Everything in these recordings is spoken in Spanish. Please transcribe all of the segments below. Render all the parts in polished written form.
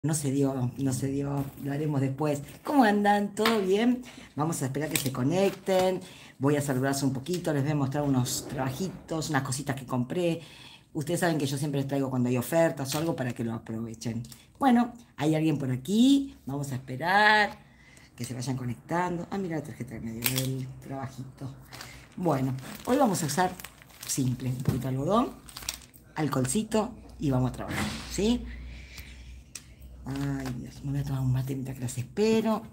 No se dio, no se dio, lo haremos después. ¿Cómo andan? ¿Todo bien? Vamos a esperar que se conecten. Voy a saludarse un poquito, les voy a mostrar unos trabajitos, unas cositas que compré. Ustedes saben que yo siempre les traigo cuando hay ofertas o algo para que lo aprovechen. Bueno, hay alguien por aquí, vamos a esperar que se vayan conectando. Ah, mira la tarjeta que me dio el trabajito. Bueno, hoy vamos a usar simple, un poquito de algodón, alcoholcito y vamos a trabajar, ¿sí? Ay, Dios, me voy a tomar un mate mientras que las espero.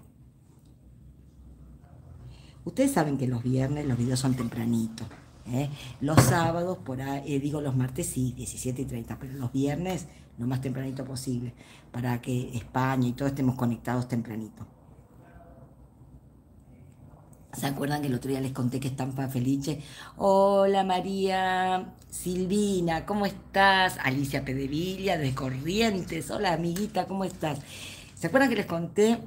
Ustedes saben que los viernes los videos son tempranitos. ¿Eh? Los sábados, por ahí, digo los martes sí, 17:30, pero los viernes lo más tempranito posible, para que España y todos estemos conectados tempranito. ¿Se acuerdan que el otro día les conté que Estampa Felice? Hola María Silvina, ¿cómo estás? Alicia Pedevilla de Corrientes, hola amiguita, ¿cómo estás? ¿Se acuerdan que les conté?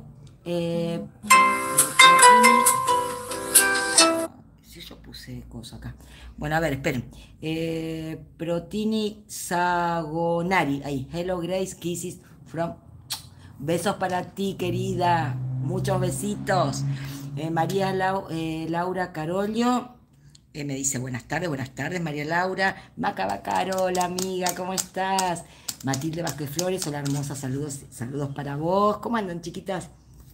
Si yo puse cosa acá. Bueno, a ver, esperen. Protini Sagonari, ahí, hello Grace, kisses from... Besos para ti, querida, muchos besitos. Laura Carollo me dice buenas tardes María Laura. Macaba Carol, amiga, ¿cómo estás? Matilde Vázquez Flores, hola hermosa, saludos para vos. ¿Cómo andan, chiquitas?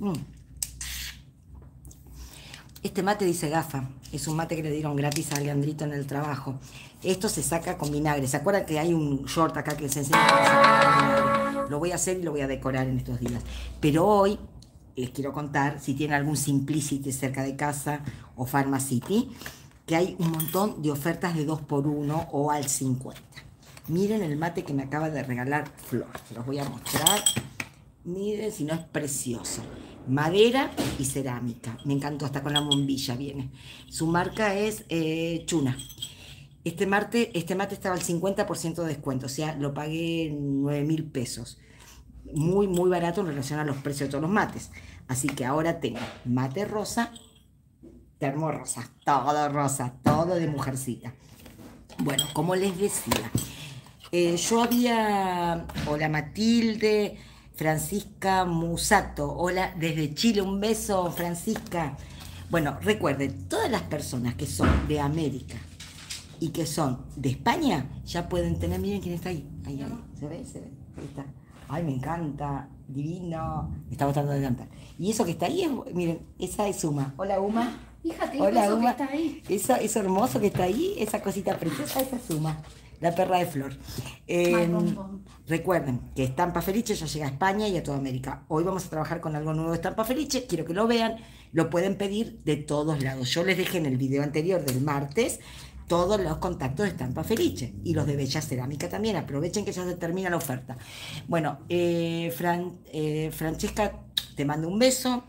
Este mate dice Gafa, es un mate que le dieron gratis a Leandrito en el trabajo. Esto se saca con vinagre. ¿Se acuerdan que hay un short acá que les enseña cómo sacar con vinagre? Lo voy a hacer y lo voy a decorar en estos días. Pero hoy les quiero contar, si tienen algún Simplicity cerca de casa o Pharmacity, que hay un montón de ofertas de 2x1 o al 50. Miren el mate que me acaba de regalar Flor. Se los voy a mostrar. Miren si no es precioso. Madera y cerámica. Me encantó, hasta con la bombilla viene. Su marca es Chuna. Este mate estaba al 50% de descuento, o sea, lo pagué 9.000 pesos. Muy, muy barato en relación a los precios de todos los mates. Así que ahora tengo mate rosa, termo rosa, todo de mujercita. Bueno, como les decía, yo había... Hola Matilde, Francisca Musato, hola desde Chile, un beso Francisca. Bueno, recuerden, todas las personas que son de América y que son de España, ya pueden tener, miren quién está ahí, ahí, ¿se ve? Ahí está. Ay, me encanta, divino, me está tratando de cantar. Y eso que está ahí, miren, esa es Uma. Hola Uma. Fíjate, Hola eso Uma. que está ahí. Eso hermoso que está ahí, esa cosita preciosa, esa es Uma, la perra de Flor. Recuerden que Estampa Felice ya llega a España y a toda América. Hoy vamos a trabajar con algo nuevo de Estampa Felice, quiero que lo vean, lo pueden pedir de todos lados. Yo les dejé en el video anterior del martes todos los contactos de Estampa Felice y los de Bella Cerámica también. Aprovechen que ya se termina la oferta. Bueno, Francesca, te mando un beso.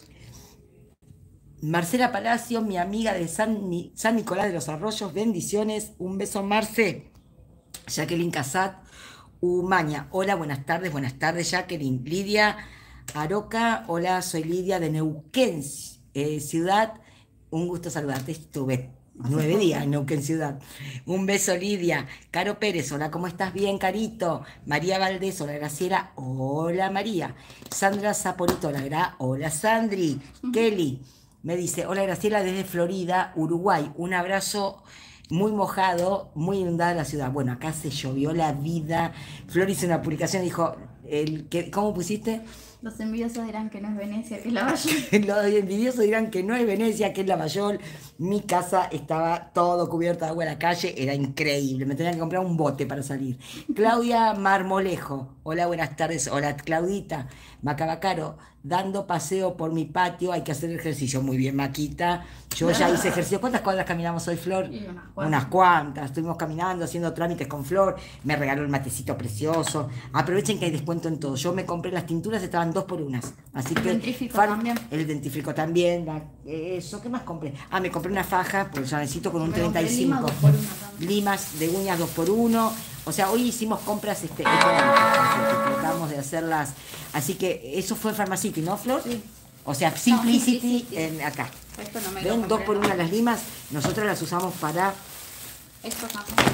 Marcela Palacio, mi amiga de San Nicolás de los Arroyos, bendiciones, un beso Marce. Jacqueline Casat, Umaña, hola, buenas tardes Jacqueline. Lidia Aroca, hola, soy Lidia de Neuquén, ciudad, un gusto saludarte, estuve 9 días en Neuquén ciudad. Un beso Lidia. Caro Pérez, hola, ¿cómo estás? Bien, Carito. María Valdés, hola Graciela, hola María. Sandra Zaporito, hola Sandri. Kelly me dice, hola Graciela desde Florida, Uruguay, un abrazo muy mojado, muy inundada la ciudad. Bueno, acá se llovió la vida. Flor hizo una publicación, dijo, ¿cómo pusiste? Los envidiosos dirán que no es Venecia, que es Lavallol. Los envidiosos dirán que no es Venecia, que es Lavallol. Mi casa estaba todo cubierto de agua en la calle, era increíble. Me tenía que comprar un bote para salir. Claudia Marmolejo, hola, buenas tardes. Hola, Claudita. Macabacaro, dando paseo por mi patio, hay que hacer ejercicio. Muy bien, Maquita. Yo ya hice ejercicio. ¿Cuántas cuadras caminamos hoy, Flor? Unas cuantas. Estuvimos caminando, haciendo trámites con Flor. Me regaló el matecito precioso. Aprovechen que hay descuento en todo. Yo me compré las tinturas, estaban 2x1. Así que... El dentífrico también. El dentífrico también. Eso, ¿qué más compré? Ah, me compré una faja, porque ya necesito con un 35. Limas de uñas 2x1. O sea, hoy hicimos compras económicas, tratamos de hacerlas. Así que eso fue Pharmacity, ¿no, Flor? Sí. O sea, Simplicity, Simplicity. Acá. Esto no me ¿Ven? lo compré, 2x1 no. las limas. Nosotros las usamos para... Esto también.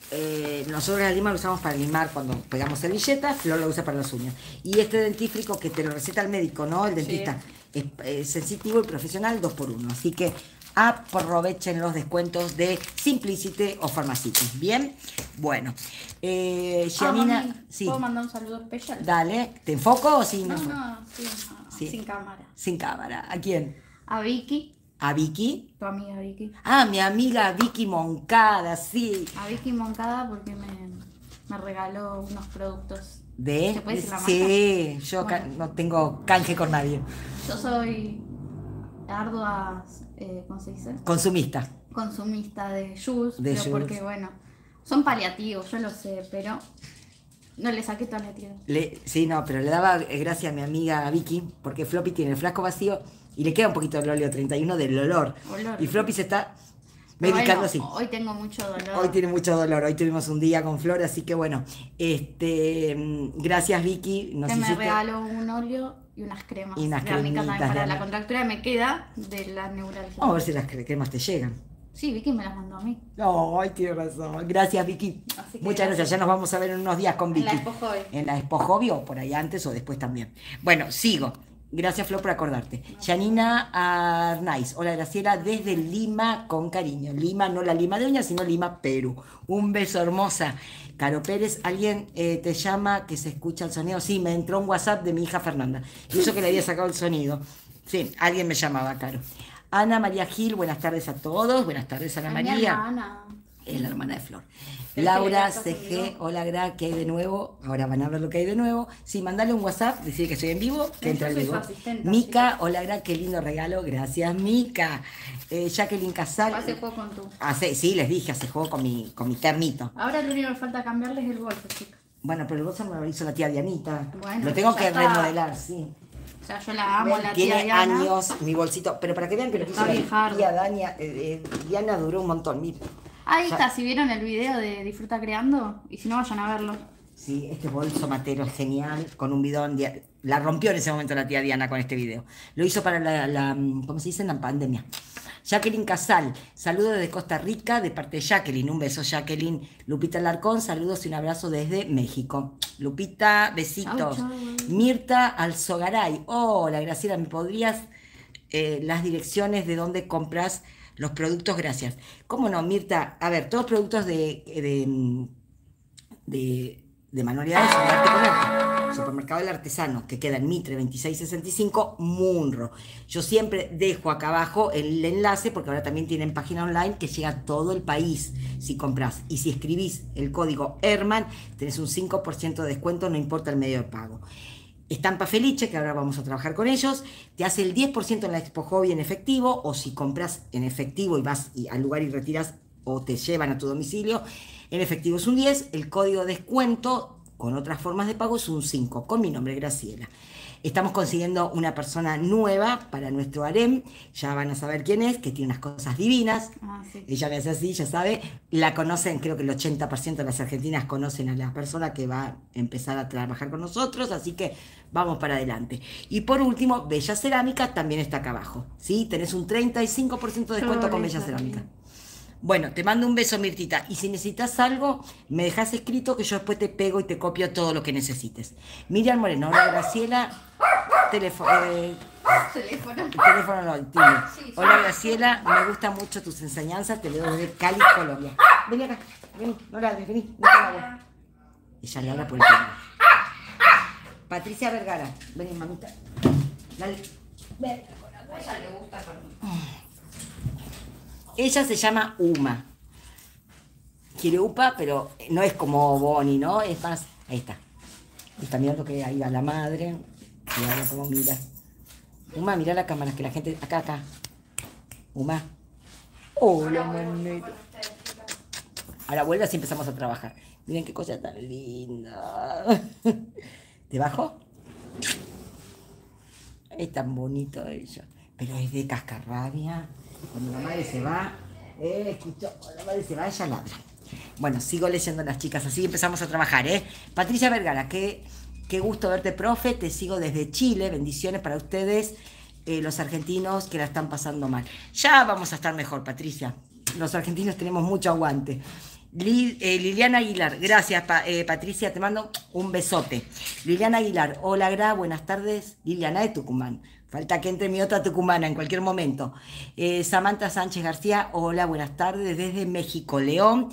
nosotros la lima lo usamos para limar cuando pegamos servilletas, Flor lo usa para las uñas. Y este dentífrico que te lo receta el médico, ¿no? El dentista, es sensitivo y profesional 2x1. Así que aprovechen los descuentos de Simplicity o Pharmacitis. Bien, bueno. Janina, mami, sí. ¿puedo mandar un saludo especial? Dale, ¿te enfoco o sin No, enfoco? Sí. sin cámara. Sin cámara. ¿A quién? A Vicky, ¿A Vicky? tu amiga Vicky. Ah, mi amiga Vicky Moncada, sí. A Vicky Moncada porque me regaló unos productos. ¿De? ¿Se puede decir la marca? Sí, yo Bueno. no tengo canje con nadie. Yo soy ardua, ¿cómo se dice? Consumista. Consumista de Juice, De pero Juice. porque bueno, son paliativos, yo lo sé, pero no le saqué toda la tierra. Sí, no, pero le daba gracias a mi amiga Vicky, porque Floppy tiene el frasco vacío y le queda un poquito del óleo 31 del olor. Olor. Y Floppy se está Pero medicando bueno, así. hoy tengo mucho dolor. Hoy tiene mucho dolor, hoy tuvimos un día con Flor, así que bueno, gracias Vicky. Nos que me hiciste- regaló un óleo y unas cremas. Y unas de arnica cremitas también para de la arnica. contractura me queda de la neuralgia. Vamos a ver si las cremas te llegan. Sí, Vicky me las mandó a mí. Ay, tiene razón. Gracias, Vicky. Así que Muchas gracias. Ya nos vamos a ver en unos días con En Vicky. la Expo Hobby. En la Expo Hobby o por ahí antes o después también. Bueno, sigo. Gracias, Flor, por acordarte. Janina Arnaiz. Hola, Graciela, desde Lima, con cariño. Lima, no la Lima de uñas, sino Lima, Perú. Un beso, hermosa. Caro Pérez, ¿alguien te llama que se escucha el sonido? Sí, me entró un WhatsApp de mi hija Fernanda. Y eso que le había sacado el sonido. Sí, alguien me llamaba, Caro. Ana María Gil, buenas tardes a todos. Buenas tardes, Ana Mi María. hermana. Es la hermana de Flor. El Laura que le CG, conmigo. hola Gra, ¿qué hay de nuevo? Ahora van a ver lo que hay de nuevo. Sí, mandale un WhatsApp, decir que estoy en vivo, que Yo entra en soy vivo. su asistente, Mica, así hola Gra, qué lindo regalo, gracias Mica. Jacqueline Casal. Hace juego con tú. Sí, les dije, hace juego con mi termito. Ahora lo único que falta cambiarles es el bolso, chicas. Bueno, pero el bolso me lo hizo la tía Dianita. Bueno, lo tengo ya que está. remodelar, sí. O sea, yo la amo, la Tiene tía Diana. años mi bolsito, pero para que vean que lo que hizo Está la viejardo. tía Diana duró un montón. Mira. Ahí Ya. está, si vieron el video de Disfruta Creando, y si no vayan a verlo. Sí, este bolso matero es genial, con un bidón. La rompió en ese momento la tía Diana con este video. Lo hizo para ¿cómo se dice? La pandemia. Jacqueline Casal, saludos desde Costa Rica, de parte de Jacqueline. Un beso, Jacqueline. Lupita Larcón, saludos y un abrazo desde México. Lupita, besitos. Chau, chau. Mirta Alzogaray, hola Graciela, ¿me podrías las direcciones de dónde compras los productos? Gracias. ¿Cómo no, Mirta? A ver, todos productos de manualidades son de arte con arte. Supermercado del Artesano, que queda en Mitre 2665, Munro. Yo siempre dejo acá abajo el enlace, porque ahora también tienen página online que llega a todo el país si compras. Y si escribís el código Herman, tenés un 5% de descuento, no importa el medio de pago. Estampa Felice, que ahora vamos a trabajar con ellos, te hace el 10% en la Expo Hobby en efectivo, o si compras en efectivo y vas al lugar y retiras o te llevan a tu domicilio, en efectivo es un 10, el código de descuento con otras formas de pago es un 5, con mi nombre, Graciela. Estamos consiguiendo una persona nueva para nuestro harem, ya van a saber quién es, que tiene unas cosas divinas. Ah, sí. Ella me hace así, ya sabe, la conocen, creo que el 80% de las argentinas conocen a la persona que va a empezar a trabajar con nosotros, así que vamos para adelante. Y por último, Bella Cerámica también está acá abajo, ¿sí? Tenés un 35% de descuento con Bella Cerámica. Bueno, te mando un beso, Mirtita. Y si necesitas algo, me dejas escrito que yo después te pego y te copio todo lo que necesites. Miriam Moreno, hola Graciela. Teléfono. Teléfono. Teléfono no, timbre. Sí, Hola sí. Graciela, me gustan mucho tus enseñanzas, te leo desde Cali, Colombia. Vení acá, vení, no ladres, vení, no te ladres. Ella le habla por el timbre. Patricia Vergara, vení mamita. Dale. Ven. Ella se llama Uma. Quiere upa, pero no es como Bonnie, ¿no? Es más, ahí está. Y está mirando que ahí va la madre. Mirá cómo mira. Uma, mira la cámara, que la gente... Acá. Uma. Hola, manito. Ahora vuelvas y empezamos a trabajar. Miren qué cosa tan linda. ¿Te bajo? Es tan bonito ella. Pero es de cascarrabia. Cuando la madre se va... escuchó, cuando la madre se va, ella ladra. Bueno, sigo leyendo a las chicas, así empezamos a trabajar, ¿eh? Patricia Vergara, qué gusto verte, profe. Te sigo desde Chile. Bendiciones para ustedes, los argentinos que la están pasando mal. Ya vamos a estar mejor, Patricia. Los argentinos tenemos mucho aguante. Liliana Aguilar, gracias Patricia, te mando un besote. Liliana Aguilar, hola Gra, buenas tardes. Liliana de Tucumán, falta que entre mi otra tucumana en cualquier momento. Samantha Sánchez García, hola, buenas tardes desde México, León.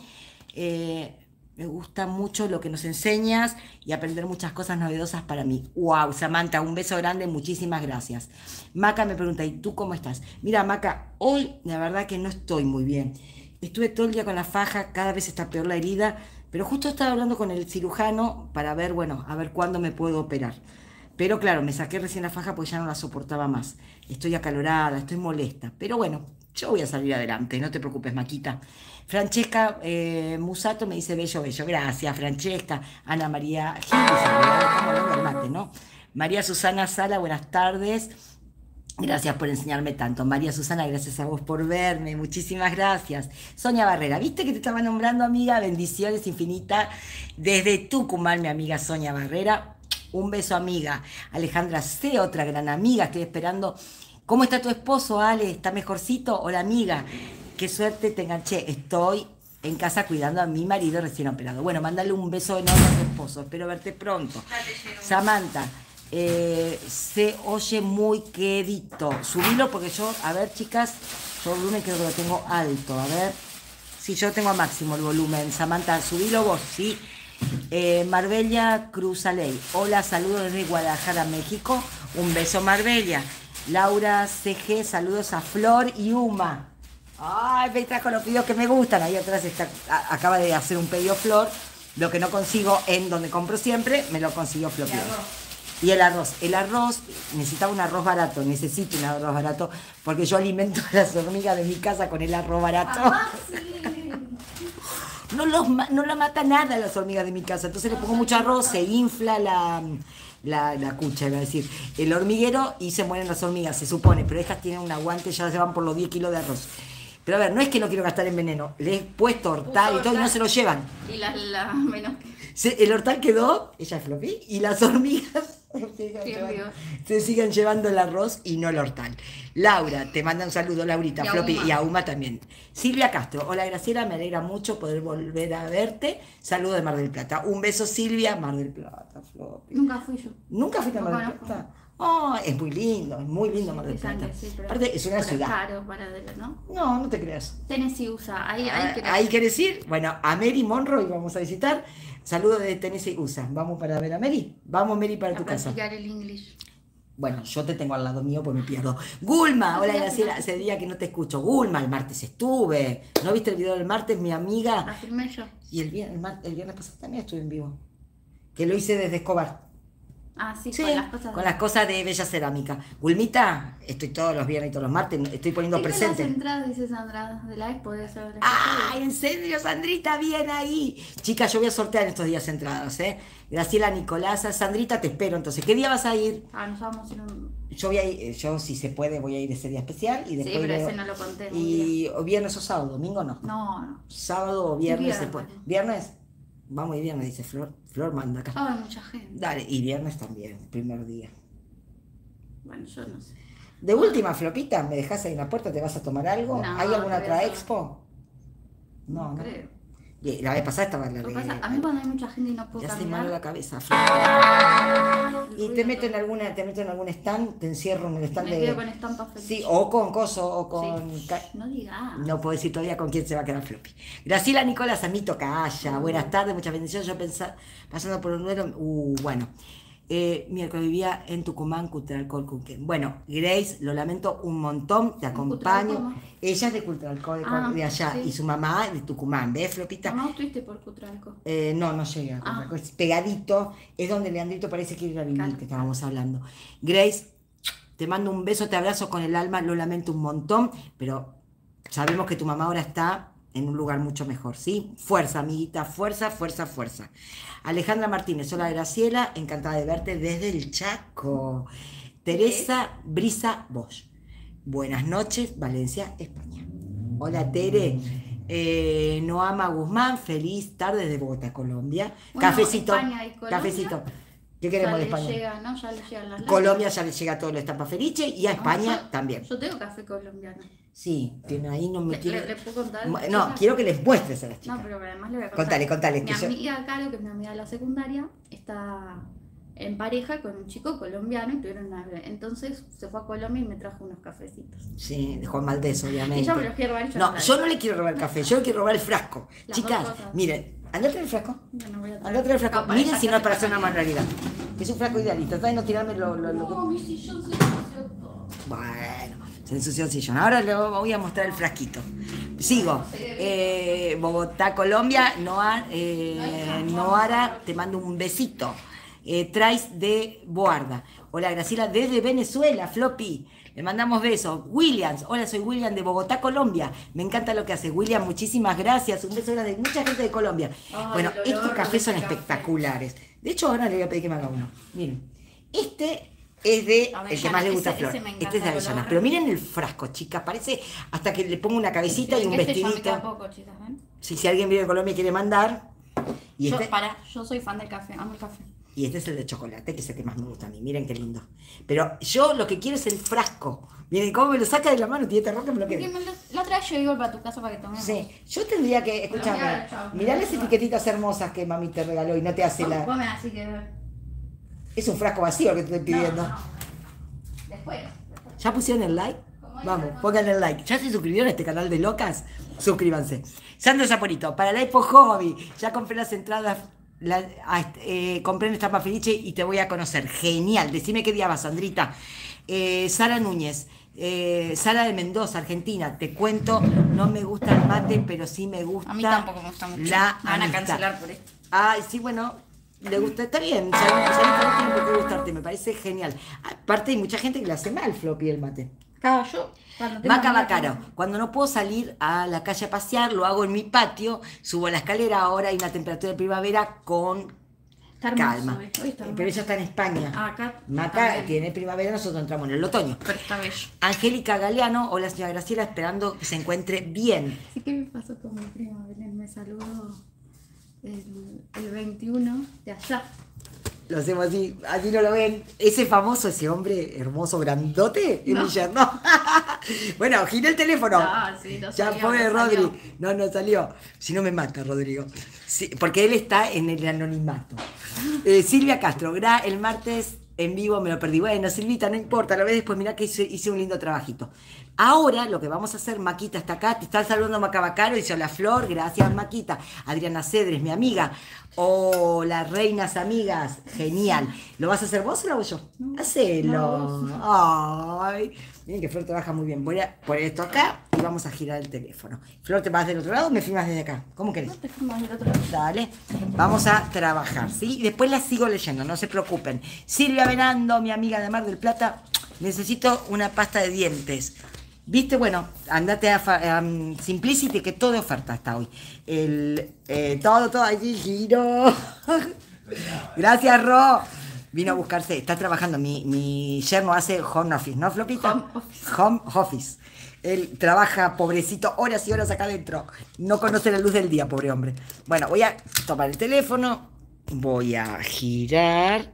Me gusta mucho lo que nos enseñas y aprender muchas cosas novedosas para mí. Wow, Samantha, un beso grande, muchísimas gracias. Maca me pregunta, ¿y tú cómo estás? Mira, Maca, hoy la verdad que no estoy muy bien. Estuve todo el día con la faja, cada vez está peor la herida, pero justo estaba hablando con el cirujano para ver, bueno, a ver cuándo me puedo operar. Pero claro, me saqué recién la faja porque ya no la soportaba más. Estoy acalorada, estoy molesta, pero bueno, yo voy a salir adelante, no te preocupes, Maquita. Francesca Musato me dice bello, bello. Gracias, Francesca. Ana María Gil, estamos hablando del mate, ¿no? María Susana Sala, buenas tardes. Gracias por enseñarme tanto. María Susana, gracias a vos por verme. Muchísimas gracias. Sonia Barrera, ¿viste que te estaba nombrando, amiga? Bendiciones infinitas desde Tucumán, mi amiga Sonia Barrera. Un beso, amiga. Alejandra C., otra gran amiga. Estoy esperando. ¿Cómo está tu esposo, Ale? ¿Está mejorcito? Hola, amiga. Qué suerte te enganché. Estoy en casa cuidando a mi marido recién operado. Bueno, mándale un beso enorme a tu esposo. Espero verte pronto. Samantha, se oye muy quedito. Subilo porque yo, a ver, chicas, yo el volumen creo que lo tengo alto. A ver. Sí, yo tengo a máximo el volumen. Samantha, subilo vos, ¿sí? Marbella Cruzaley. Hola, saludos desde Guadalajara, México. Un beso, Marbella. Laura CG, saludos a Flor y Uma. Ay, me trajo los pedidos que me gustan. Ahí atrás acaba de hacer un pedido Flor. Lo que no consigo en donde compro siempre, me lo consiguió Flor. Y el arroz. El arroz, necesitaba un arroz barato. Necesito un arroz barato porque yo alimento a las hormigas de mi casa con el arroz barato. Ah, sí. No la mata nada las hormigas de mi casa. Entonces le pongo mucho arroz, se infla la cucha, iba a decir, el hormiguero y se mueren las hormigas, se supone. Pero estas tienen un aguante, ya se van por los 10 kilos de arroz. Pero a ver, no es que no quiero gastar en veneno, le he puesto hortal y todo y no se lo llevan. Y la menos que... El hortal quedó, ella es floppy, y las hormigas se siguen llevando el arroz y no el hortal. Laura, te manda un saludo, Laurita, y floppy, a Uma. y a Uma también. Silvia Castro, hola Graciela, me alegra mucho poder volver a verte. Saludo de Mar del Plata. Un beso, Silvia, Mar del Plata, floppy. Nunca fui yo. ¿Nunca fuiste a Mar del conozco. Plata? Oh, es muy lindo Mar del Plata. Sí, pero Aparte, es una ciudad. caro para ¿no? No, no te creas. Tennessee USA, Ahí querés ir. Bueno, a Mary Monroe vamos a visitar. Saludos de Tennessee USA. Vamos para ver a Mary. Vamos, Mary, para tu casa. practicar el English. Bueno, yo te tengo al lado mío porque me pierdo. Gulma, hola Graciela, hace día que no te escucho. Gulma, el martes estuve. ¿No viste el video del martes, mi amiga? La filmé yo. Y el viernes pasado también estuve en vivo. Que lo hice desde Escobar. Ah, sí, Sí, con las cosas de Bella Cerámica. Gulmita, estoy todos los viernes y todos los martes, estoy poniendo presente. Las entradas, dice Sandra, de la expo de eso. ¡Ay, en serio, Sandrita, bien ahí! Chicas, yo voy a sortear en estos días entradas, ¿eh? Graciela Nicolasa, Sandrita, te espero entonces. ¿Qué día vas a ir? Nos vamos en un... Yo voy a ir, yo si se puede voy a ir ese día especial y después... Sí, pero ese no lo conté. Y o viernes o sábado, domingo no. No. Sábado o viernes Viernes. después. ¿Viernes? Vamos y viernes, dice Flor. Flor manda acá. Hay mucha gente. Dale, y viernes también, primer día. Bueno, yo no sé. De última, Flopita, ¿me dejas ahí en la puerta? ¿Te vas a tomar algo? No, ¿Hay alguna te otra voy a expo? No, no. creo. Y la vez pasada estaba la Lo que pasa, a mí cuando hay mucha gente y no puedo ya se caminar... malo la cabeza, Flor. Y te meto en algún stand, te encierro en el stand Me de... quedo con estampas feliz. Sí, o con coso, o con... Sí. No digas. No puedo decir todavía con quién se va a quedar Floppy. Graciela Nicolás, Amito Calla, buenas tardes, muchas bendiciones. Yo pasando por un duelo, bueno. Miércoles vivía en Tucumán, Cultralcó, Cunquén. Bueno, Grace, lo lamento un montón, te acompaño. Cultralcó? Ella es de Cultralcó, de allá, sí. y su mamá de Tucumán, ¿ves, Flopita? No estuviste por Cutralco. No llega a Cultralcó, es pegadito, es donde Leandrito parece que ir a vivir, Claro. que estábamos hablando. Grace, te mando un beso, te abrazo con el alma, lo lamento un montón, pero sabemos que tu mamá ahora está en un lugar mucho mejor, ¿sí? Fuerza, amiguita, fuerza, fuerza, fuerza. Alejandra Martínez, hola Graciela, encantada de verte desde el Chaco. Teresa Brisa Bosch, buenas noches, Valencia, España. Hola Tere, Noama Guzmán, feliz tarde desde Bogotá, Colombia. Bueno, Cafecito, España y Colombia. cafecito. ¿Qué queremos Ya de le España? llega, ¿no? Ya le llegan las Colombia latas. ya le llega todo lo estampa felice y a No, España también. Yo tengo café colombiano. Sí, tiene ahí, no me ¿Le quiere... puedo contar? a las No, chicas? quiero que les muestres a las chicas. No, pero además le voy a contar. Contale, Mi que yo... amiga Caro, que es mi amiga de la secundaria, está en pareja con un chico colombiano y tuvieron una bebé. Entonces se fue a Colombia y me trajo unos cafecitos. Sí, de Juan Valdés, obviamente. Ella me los quiere robar y yo No, no yo no le quiero robar el café, yo le quiero robar el frasco. Las Chicas, dos cosas. miren, andá a traer el frasco. Yo no voy a traer. Andá a traer el frasco. No, para Miren ella si no es casi para hacer una también. manualidad. Es un frasco idealista, tratá de no tirarme lo... No, mi sillón se ensució todo. Bueno, se ensució el sillón. Ahora le voy a mostrar el frasquito. Sigo. Bogotá, Colombia. Noara, te mando un besito. Traes de Boarda. Hola, Graciela, desde Venezuela, Floppy. Le mandamos besos. Williams, hola, soy William de Bogotá, Colombia. Me encanta lo que hace. William, muchísimas gracias. Un beso grande de mucha gente de Colombia. Ay, Bueno, el olor estos de cafés son ese café. espectaculares. De hecho, ahora le voy a pedir que me haga uno. Miren, este es de el que Avellana, más le gusta a ese Flor. me encanta Este es de el Avellana. olor. Pero miren el frasco, chicas. Parece hasta que le pongo una cabecita y un Este ya me queda vestidito. poco, chicas, ¿ven? Si alguien vive en Colombia y quiere mandar. Y este, Yo soy fan del café, amo el café. y este es el de chocolate, que es el que más me gusta a mí. Miren qué lindo. Pero yo lo que quiero es el frasco. Miren cómo me lo saca de la mano, tiene terror que me lo quede. La otra vez yo iba para tu casa para que tomemos. Sí, yo tendría que, escúchame, mirá las etiquetitas hermosas que mami te regaló y no te hace la... Come así que... Es un frasco vacío que te estoy pidiendo. No. Después. ¿Ya pusieron el like? Vamos, pongan el like. ¿Ya se suscribieron a este canal de locas? Suscríbanse. Sandra Zaporito, para la Expo Hobby, ya compré las entradas, compré en Estampa Felice y te voy a conocer. Genial, decime qué día vas, Sandrita. Sara Núñez, Sara de Mendoza, Argentina, te cuento, no me gusta el mate, pero sí me gusta. A mí tampoco me gusta mucho. La Me van a amistad. cancelar por esto. Ay, sí, bueno, le gusta, está bien, ya no tiene por qué gustarte, me parece genial. Aparte hay mucha gente que le hace mal, Floppy, el mate. Claro, yo... cuando tengo Maca amigas Bacaro, cuando no puedo salir a la calle a pasear, lo hago en mi patio, subo la escalera, ahora hay una temperatura de primavera con Está hermoso, calma. hoy está hermoso. Pero ella está en España. Ah, acá Maca también. tiene primavera, nosotros entramos en el otoño. Pero está bello. Angélica Galeano, hola señora Graciela, esperando que se encuentre bien. Sí, ¿qué me pasó con mi prima Belén? Me saludó el 21 de allá. Lo hacemos así no lo ven. Ese famoso, ese hombre hermoso, grandote, es No. mi yerno. Bueno, giré el teléfono. No, sí, no Ya, salió, pobre no Rodri. salió. No salió. Si no me mata, Rodrigo. Sí, porque él está en el anonimato. Silvia Castro, el martes en vivo me lo perdí. Bueno, Silvita, no importa, lo ves después, mirá que hice un lindo trabajito. Ahora lo que vamos a hacer, Maquita está acá, te está saludando Maca Bacaro, dice hola Flor, gracias Maquita. Adriana Cedres, mi amiga. Hola, reinas amigas, genial. ¿Lo vas a hacer vos o lo hago yo? Hacelo. Ay, miren que Flor trabaja muy bien. Voy a poner esto acá y vamos a girar el teléfono. Flor, ¿te vas del otro lado o me filmas desde acá? ¿Cómo querés? No te fumas del otro lado. Dale, vamos a trabajar, ¿sí? Y después las sigo leyendo, no se preocupen. Silvia Venando, mi amiga de Mar del Plata, necesito una pasta de dientes. ¿Viste? Bueno, andate a Simplicity, que todo de oferta hasta hoy. Todo, allí giro. Gracias, Ro. Vino a buscarse, está trabajando, mi yerno hace home office, ¿no, Flopita? Home office. Él trabaja, pobrecito, horas y horas acá adentro. No conoce la luz del día, pobre hombre. Bueno, voy a tomar el teléfono, voy a girar.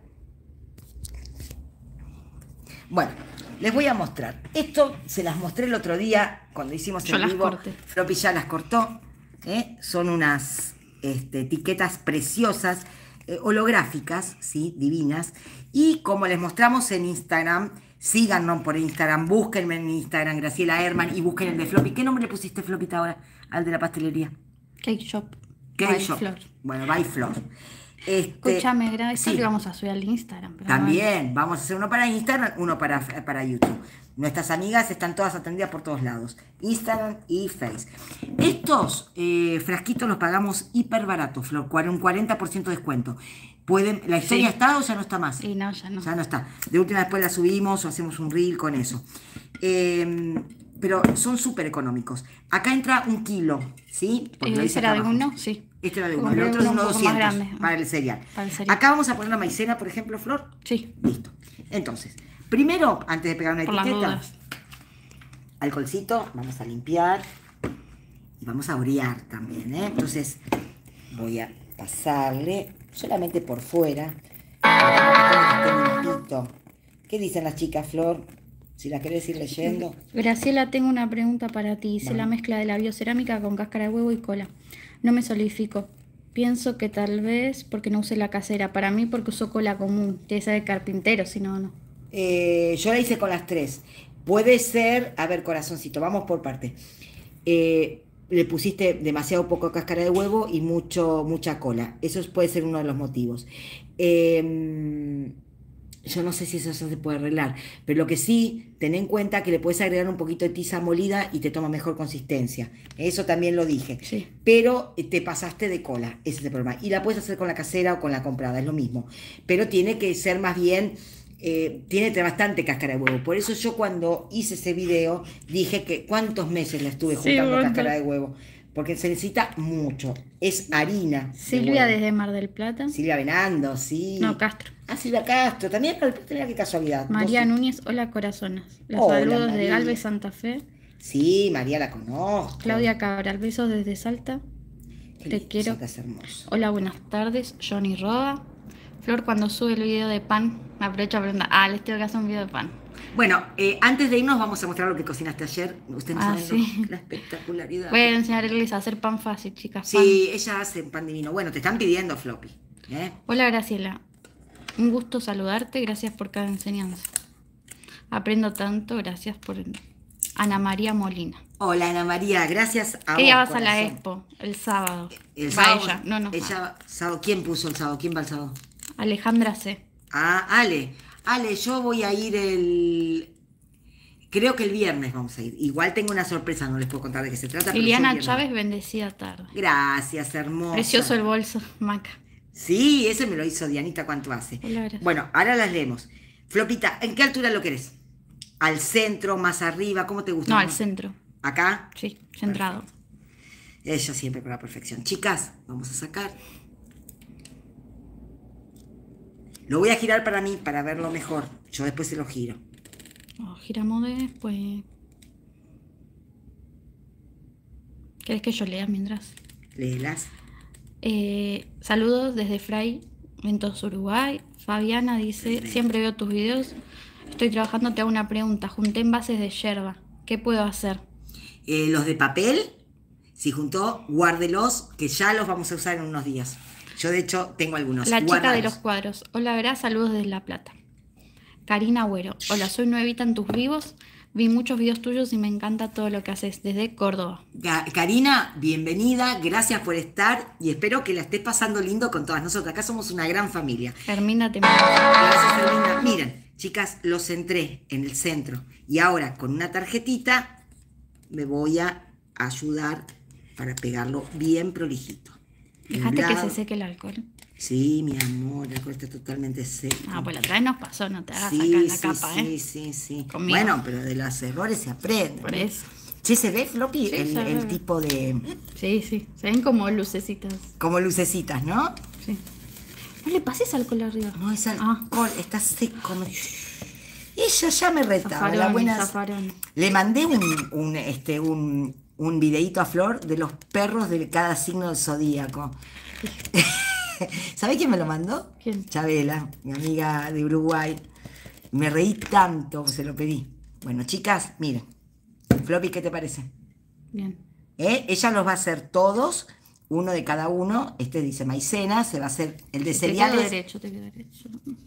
Bueno, les voy a mostrar. Esto se las mostré el otro día cuando hicimos Yo el las vivo. corté. Floppy ya las cortó. Son unas etiquetas preciosas, holográficas, ¿sí? Divinas. Y como les mostramos en Instagram, síganos por Instagram, búsquenme en Instagram, Graciela Herman, y busquen el de Floppy. ¿Qué nombre le pusiste, Flopita, ahora al de la pastelería? Cake Shop. Cake By Shop. Flor. Bueno, by Flor. Escúchame, esto sí. lo vamos a subir al Instagram. Pero También, vamos a hacer uno para Instagram, uno para YouTube. Nuestras amigas están todas atendidas por todos lados. Instagram y Face. Estos frasquitos los pagamos hiper barato, Flor, un 40% de descuento. ¿La historia Sí. está o ya no está más? Sí, no, ya no. Ya no está. De última después la subimos o hacemos un reel con eso. Pero son súper económicos. Acá entra 1 kilo, ¿sí? Porque lo dice ¿Era acá de abajo. uno? Sí. Este era de uno, el Compré otro es uno uno un poco más 200 grande. para el cereal. Para el cereal. Acá vamos a poner la maicena, por ejemplo, Flor. Sí. Listo. Entonces, primero, antes de pegar una Por las etiqueta, dudas. alcoholcito, vamos a limpiar y vamos a orear también, ¿eh? Entonces, voy a pasarle solamente por fuera que esté limpito. ¿Qué dicen las chicas, Flor? Si la querés ir leyendo. Graciela, tengo una pregunta para ti. Hice Vale. la mezcla de la biocerámica con cáscara de huevo y cola. No me solidificó. Pienso que tal vez porque no usé la casera. Para mí porque usó cola común. Tiene que ser de carpintero, si no, no. Yo la hice con las 3. Puede ser, a ver, corazoncito, vamos por parte. Le pusiste demasiado poco cáscara de huevo y mucha cola. Eso puede ser uno de los motivos. Yo no sé si eso se puede arreglar, pero lo que sí, ten en cuenta que le puedes agregar un poquito de tiza molida y te toma mejor consistencia. Eso también lo dije. Sí. Pero te pasaste de cola, ese es el problema. Y la puedes hacer con la casera o con la comprada, es lo mismo. Pero tiene que ser más bien, tiene bastante cáscara de huevo. Por eso yo cuando hice ese video dije que cuántos meses la estuve juntando cáscara de huevo. Porque se necesita mucho. Es harina. Silvia desde Mar del Plata. Silvia Venando, sí. No, Castro. Ah, Silvia Castro. También Mar del Plata, mira qué casualidad. María Núñez, hola corazonas. Los Hola, saludos de María. Galvez, Santa Fe. Sí, María la conozco. Claudia Cabral, besos desde Salta. Qué Te lindo, quiero. Salta es hermoso. Hola, buenas tardes. Johnny Roda. Flor, cuando sube el video de pan, aprovecho a preguntar. Les tengo que hacer un video de pan. Bueno, antes de irnos vamos a mostrar lo que cocinaste ayer. Ustedes no saben sí. la espectacularidad. Voy a enseñarles a hacer pan fácil, chicas. Sí, ella hace un pan divino. Bueno, te están pidiendo, Floppy. Hola, Graciela. Un gusto saludarte. Gracias por cada enseñanza. Aprendo tanto. Gracias por... Ana María Molina. Hola, Ana María. Gracias a Ella vos, va a la corazón. expo el sábado. El Va sábado. ella. No, no. Ella, sábado. ¿Quién puso el sábado? ¿Quién va el sábado? Alejandra C. Ah, Ale. Ale, yo voy a ir creo que el viernes vamos a ir. Igual tengo una sorpresa, no les puedo contar de qué se trata. pero Liliana yo el viernes. Chávez, bendecida tarde. Gracias, hermosa. Precioso el bolso, Maca. Sí, ese me lo hizo Dianita, ¿cuánto hace? Hola, gracias. Bueno, ahora las leemos. Flopita, ¿en qué altura lo querés? ¿Al centro, más arriba? ¿Cómo te gusta? No, al centro. ¿Acá? Sí, centrado. Ella siempre con la perfección. Chicas, vamos a sacar. Lo voy a girar para mí, para verlo mejor. Yo después se lo giro. Giramos después. ¿Querés que yo lea mientras? Léelas. Saludos desde Fray, Ventos, Uruguay. Fabiana dice, siempre veo tus videos. Estoy trabajando, te hago una pregunta. Junté envases de yerba. ¿Qué puedo hacer? Los de papel, si juntó, guárdelos, que ya los vamos a usar en unos días. Yo, de hecho, tengo algunos. La chica de Guárdalos. los cuadros. Hola, Verá, saludos desde La Plata. Karina Agüero. Hola, soy nuevita en tus vivos. Vi muchos videos tuyos y me encanta todo lo que haces desde Córdoba. Karina, bienvenida, gracias por estar y espero que la estés pasando lindo con todas nosotras. Acá somos una gran familia. Hermina, te Gracias, Hermina. Miren, chicas, los centré en el centro y ahora con una tarjetita me voy a ayudar para pegarlo bien prolijito. Dejaste que se seque el alcohol. Sí, mi amor, el alcohol está totalmente seco. Pues la otra vez nos pasó, no te hagas Sí, sacar la sí, capa, sí. Conmigo. Bueno, pero de los errores se aprende. Por eso. Sí, se ve, Floppy, Sí, el se ve. tipo de... Sí, se ven como lucecitas. como lucecitas, ¿no? Sí. No le pases alcohol arriba. No es alcohol, está seco. Ella ya me retaba. Zafarón, La buena... zafarón. Le mandé un videíto a Flor de los perros de cada signo del zodíaco. ¿Sabés quién me lo mandó? ¿Quién? Chabela, mi amiga de Uruguay. Me reí tanto, se lo pedí. Bueno, chicas, miren. Floppy, ¿qué te parece? Bien. Ella los va a hacer todos, uno de cada uno. Este dice maicena, se va a hacer el de Te cereales. quedo derecho.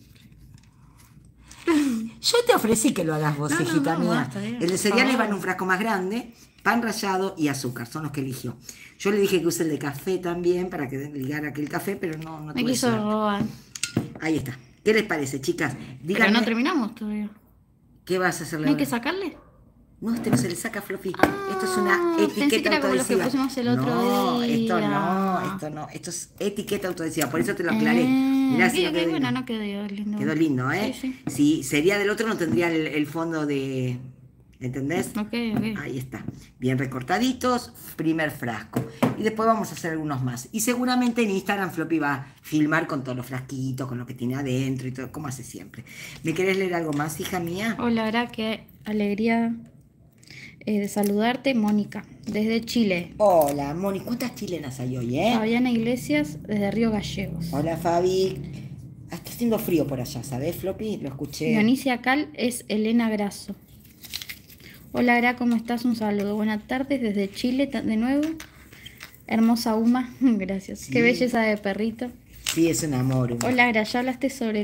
Yo te ofrecí que lo hagas vos, No, hijita no, mía. basta, bien, El de por cereales favor. va en un frasco más grande, pan rallado y azúcar, son los que eligió. Yo le dije que use el de café también para que ligara aquel café, pero no Me tuve quiso suerte. robar. Ahí está. ¿Qué les parece, chicas? Pero Díganme, no terminamos todavía. ¿qué vas a hacerle ¿No hay ahora? que sacarle? No, este no se le saca, Floppy. Esto es una pensé que etiqueta era como los que autoadhesiva. pusimos el otro no, día. esto no. Esto es etiqueta autoadhesiva, por eso te lo aclaré. Mirá si no quedó Bueno, lindo. no quedó lindo. Quedó lindo, ¿eh? Sí. Si sería del otro, no tendría el fondo de... ¿Entendés? Ok. Ahí está. Bien recortaditos, primer frasco. Y después vamos a hacer algunos más. Y seguramente en Instagram Floppy va a filmar con todos los frasquitos, con lo que tiene adentro y todo, como hace siempre. ¿Me querés leer algo más, hija mía? Hola, Verá, qué alegría de saludarte, Mónica, desde Chile. Hola, Moni. ¿Cuántas chilenas hay hoy, eh? Fabiana Iglesias, desde Río Gallegos. Hola, Fabi. Hasta haciendo frío por allá, ¿sabes, Floppy? Lo escuché. Dionisia Cal es Elena Grasso. Hola, Gra, ¿cómo estás? Un saludo. Buenas tardes desde Chile de nuevo. Hermosa Uma, gracias. Sí. Qué belleza de perrito. Sí, es un amor. Uma. Hola, Gra, ya hablaste sobre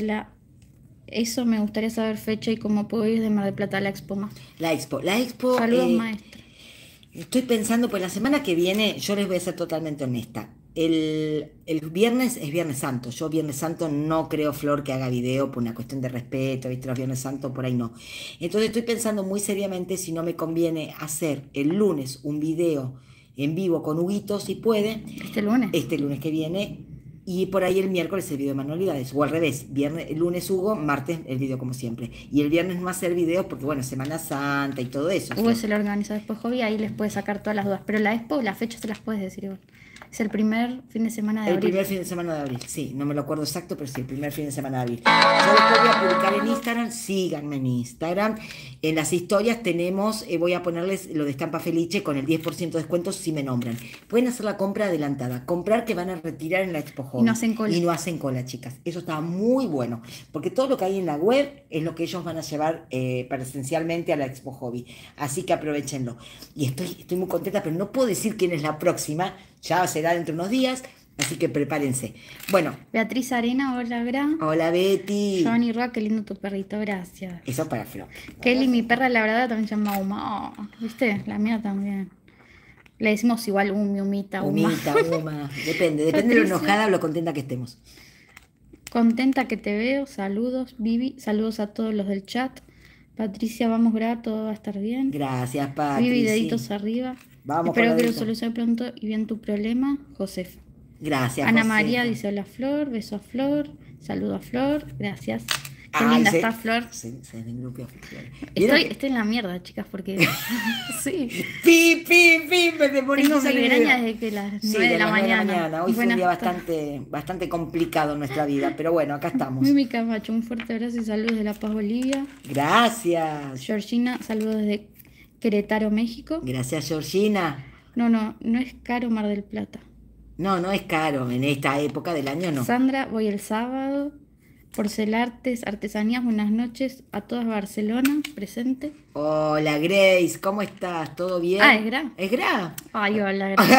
eso, me gustaría saber fecha y cómo puedo ir de Mar del Plata a la Expo más. La Expo. Saludos, maestra. Estoy pensando, pues la semana que viene, yo les voy a ser totalmente honesta. El viernes es Viernes Santo. Yo Viernes Santo no creo, Flor, que haga video por una cuestión de respeto, ¿viste? Los Viernes Santo por ahí no. Entonces estoy pensando muy seriamente si no me conviene hacer el lunes un video en vivo con Huguito, si puede. Este lunes que viene. Y por ahí el miércoles el video de manualidades. O al revés, lunes Hugo, martes el video como siempre. Y el viernes no hacer videos porque, bueno, Semana Santa y todo eso. Hugo se lo organiza después, Hobby, ahí les puede sacar todas las dudas. Pero la Expo, la fecha se las puedes decir igual. Es el primer fin de semana de abril. El primer fin de semana de abril, sí. No me lo acuerdo exacto, pero sí, el primer fin de semana de abril. Yo después voy a publicar en Instagram. Síganme en Instagram. En las historias tenemos, voy a ponerles lo de Estampa Felice con el 10% de descuento si me nombran. Pueden hacer la compra adelantada. Comprar que van a retirar en la Expo Hobby. Y no hacen cola. Y no hacen cola, chicas. Eso está muy bueno. Porque todo lo que hay en la web es lo que ellos van a llevar presencialmente a la Expo Hobby. Así que aprovechenlo. Y estoy muy contenta, pero no puedo decir quién es la próxima. Ya será dentro de unos días, así que prepárense. Bueno. Beatriz Arena, hola, Gra. Hola, Betty. Johnny Roa, qué lindo tu perrito, gracias. Eso para Flor. Kelly, mi perra labradora, también se llama Uma. Oh, ¿viste? La mía también. Le decimos igual Umita, Uma. Umita, Uma. Depende de lo enojada o lo contenta que estemos. Contenta que te veo, saludos, Vivi. Saludos a todos los del chat. Patricia, vamos, Gra, todo va a estar bien. Gracias, Patricia. Vivi, deditos arriba. Vamos. Espero que lo solucione pronto y bien tu problema, Josefa. Gracias, Ana Josefa. María dice hola, Flor, beso a Flor, saludo a Flor, gracias. Qué linda está Flor. Se desgrupió Flor. Estoy en la mierda, chicas, porque sí. pi, me demoré. Tengo migraña desde que las 9 de la mañana. Hoy fue un día bastante complicado en nuestra vida, pero bueno, acá estamos. Mimi Camacho, un fuerte abrazo y saludos de La Paz, Bolivia. Gracias. Georgina, saludos desde Querétaro, México. Gracias, Georgina. No es caro Mar del Plata. No es caro, en esta época del año no. Sandra, voy el sábado. Porcelartes, artesanías, buenas noches a todas Barcelona, presente. Hola, Grace, ¿cómo estás? ¿Todo bien? Ah, ¿es Gra? ¿Es Gra? Ay, hola, Gra.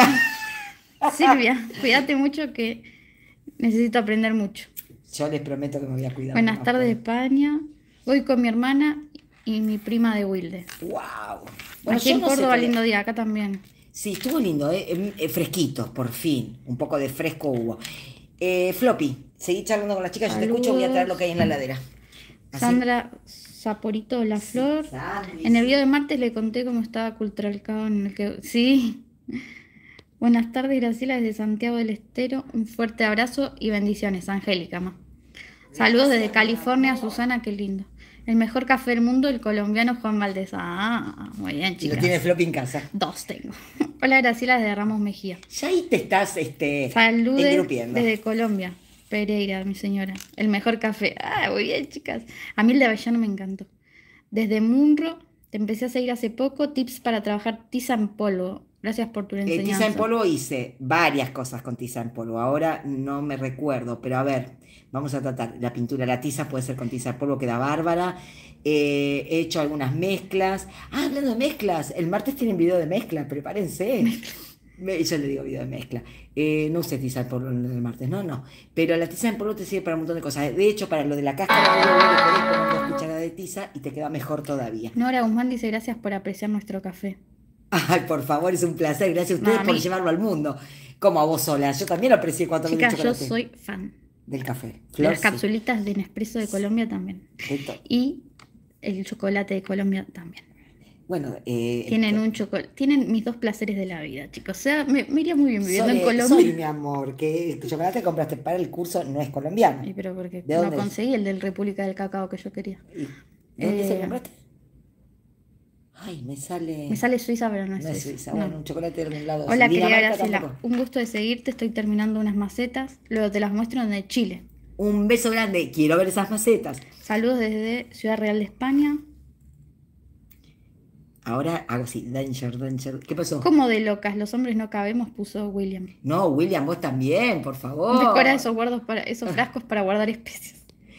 Silvia, cuídate mucho que necesito aprender mucho. Yo les prometo que me voy a cuidar. Buenas tardes, España. Voy con mi hermana y mi prima de Wilde. ¡Wow! Bueno, aquí en Córdoba, lindo día, acá también. Sí, estuvo lindo, fresquito, por fin. Un poco de fresco hubo. Floppy, seguí charlando con las chicas. Saludos. Yo te escucho, voy a traer lo que hay en la heladera. ¿Así? Sandra Saporito, la Flor. En el video de martes le conté cómo estaba Cultralcao en el que... Sí. Buenas tardes, Graciela, desde Santiago del Estero. Un fuerte abrazo y bendiciones, Angélica. Saludos desde California, Susana, qué lindo. El mejor café del mundo, el colombiano Juan Valdés. Ah, muy bien, chicas. Lo tiene Floppy en casa. 2 tengo. Hola, Graciela, desde Ramos Mejía. Ya ahí te estás Saludes engrupiendo. desde Colombia. Pereira, mi señora. El mejor café. Ah, muy bien, chicas. A mí el de avellano me encantó. Desde Munro, te empecé a seguir hace poco. Tips para trabajar tiza en polvo. Gracias por tu enseñanza. Tiza en polvo hice varias cosas con tiza en polvo. Ahora no me recuerdo, pero a ver, vamos a tratar. La pintura, la tiza puede ser con tiza en polvo, queda bárbara. He hecho algunas mezclas. Ah, hablando de mezclas, el martes tienen video de mezcla, prepárense. Yo le digo video de mezcla. No usé tiza en polvo el martes, no. Pero la tiza en polvo te sirve para un montón de cosas. De hecho, para lo de la cáscara de huevo le podés poner 2 cucharadas de tiza y te queda mejor todavía. Nora Guzmán dice gracias por apreciar nuestro café. Ay, por favor, es un placer. Gracias a ustedes por llevarlo al mundo. Como a vos sola. Yo también lo aprecié cuando me Chicas, yo soy fan. Del café. Flor, de las capsulitas de Nespresso de Colombia también. Y el chocolate de Colombia también. Bueno, tienen un chocolate. Tienen mis 2 placeres de la vida, chicos. O sea, me iría muy bien viviendo en Colombia. Soy mi amor, que el chocolate que compraste para el curso no es colombiano. Sí, pero porque no conseguí el del República del Cacao que yo quería. ¿Dónde se compraste? Ay, me sale Suiza, pero no es Suiza. Suiza. Bueno, un chocolate de algún lado. Hola, querida Graciela. Un gusto de seguirte. Estoy terminando unas macetas. Luego te las muestro de Chile. Un beso grande. Quiero ver esas macetas. Saludos desde Ciudad Real de España. Ahora hago así. Danger. ¿Qué pasó? Como de locas. Los hombres no cabemos, puso William. No, William, vos también, por favor. Decora esos frascos para guardar especies.